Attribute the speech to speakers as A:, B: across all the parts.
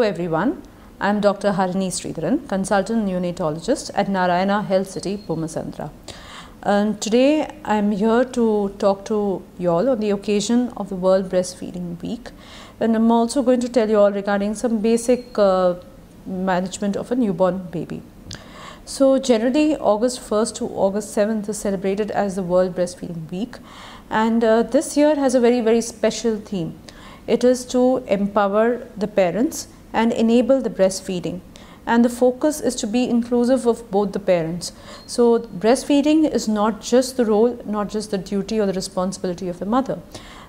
A: everyone, I am Dr. Harini Sridharan, consultant neonatologist at Narayana Health City, Bomasandra. Today I am here to talk to you all on the occasion of the World Breastfeeding Week, and I am also going to tell you all regarding some basic management of a newborn baby. So generally August 1st to August 7th is celebrated as the World Breastfeeding Week, and this year has a very special theme. It is to empower the parents and enable the breastfeeding, and the focus is to be inclusive of both the parents. So breastfeeding is not just the role, not just the duty or the responsibility of the mother.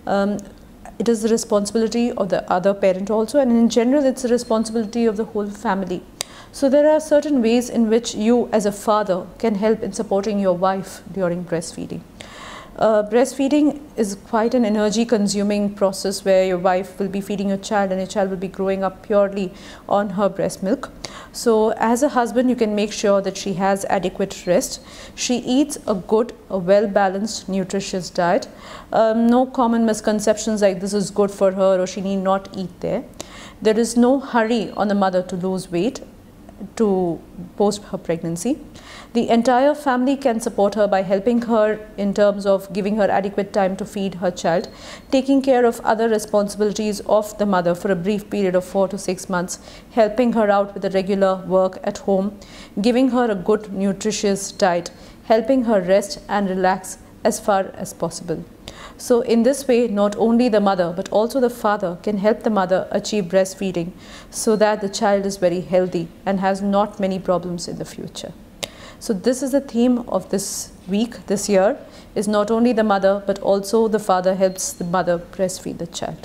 A: It is the responsibility of the other parent also, and in general it's the responsibility of the whole family. So there are certain ways in which you as a father can help in supporting your wife during breastfeeding. Breastfeeding is quite an energy consuming process where your wife will be feeding your child and your child will be growing up purely on her breast milk. So as a husband, you can make sure that she has adequate rest. She eats a good, a well-balanced, nutritious diet. No common misconceptions like this is good for her or she need not eat there. There is no hurry on the mother to lose weight to post her pregnancy. The entire family can support her by helping her in terms of giving her adequate time to feed her child, taking care of other responsibilities of the mother for a brief period of 4 to 6 months, helping her out with the regular work at home, giving her a good nutritious diet, helping her rest and relax as far as possible. So in this way, not only the mother but also the father can help the mother achieve breastfeeding so that the child is very healthy and has not many problems in the future. So this is the theme of this week, this year, is not only the mother but also the father helps the mother breastfeed the child.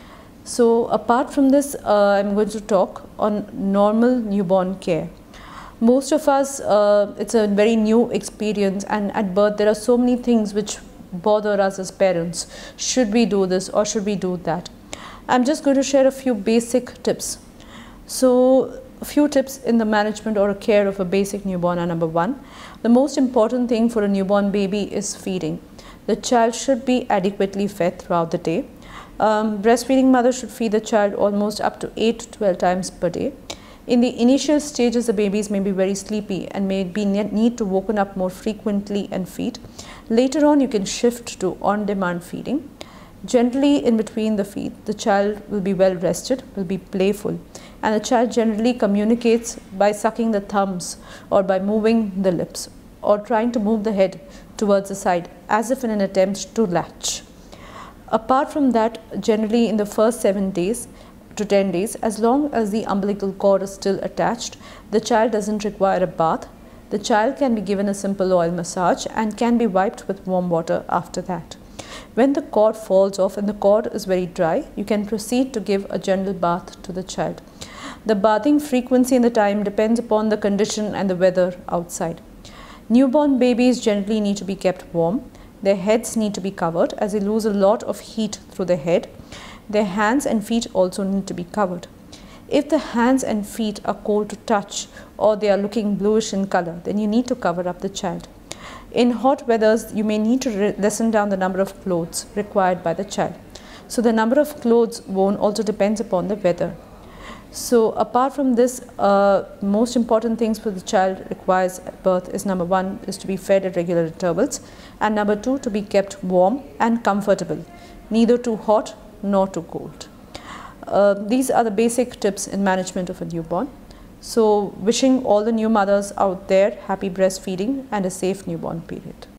A: So apart from this, I'm going to talk on normal newborn care. Most of us, it's a very new experience, and at birth there are so many things which bother us as parents. Should we do this or should we do that? I'm just going to share a few basic tips. So a few tips in the management or care of a basic newborn are: number one, the most important thing for a newborn baby is feeding. The child should be adequately fed throughout the day. Breastfeeding mother should feed the child almost up to 8 to 12 times per day. In the initial stages, the babies may be very sleepy and may need to woken up more frequently and feed. Later on, you can shift to on-demand feeding. Generally, in between the feed, the child will be well rested, will be playful, and the child generally communicates by sucking the thumbs or by moving the lips or trying to move the head towards the side as if in an attempt to latch. Apart from that, generally in the first 7 days to 10 days, as long as the umbilical cord is still attached, the child doesn't require a bath. The child can be given a simple oil massage and can be wiped with warm water after that. When the cord falls off and the cord is very dry, you can proceed to give a gentle bath to the child. The bathing frequency and the time depends upon the condition and the weather outside. Newborn babies generally need to be kept warm. Their heads need to be covered as they lose a lot of heat through the head. Their hands and feet also need to be covered. If the hands and feet are cold to touch or they are looking bluish in color, then you need to cover up the child. In hot weathers, you may need to lessen down the number of clothes required by the child. So the number of clothes worn also depends upon the weather. So apart from this, most important things for the child requires at birth is: number one is to be fed at regular intervals, and number two, to be kept warm and comfortable, neither too hot nor too cold. These are the basic tips in management of a newborn. So wishing all the new mothers out there happy breastfeeding and a safe newborn period.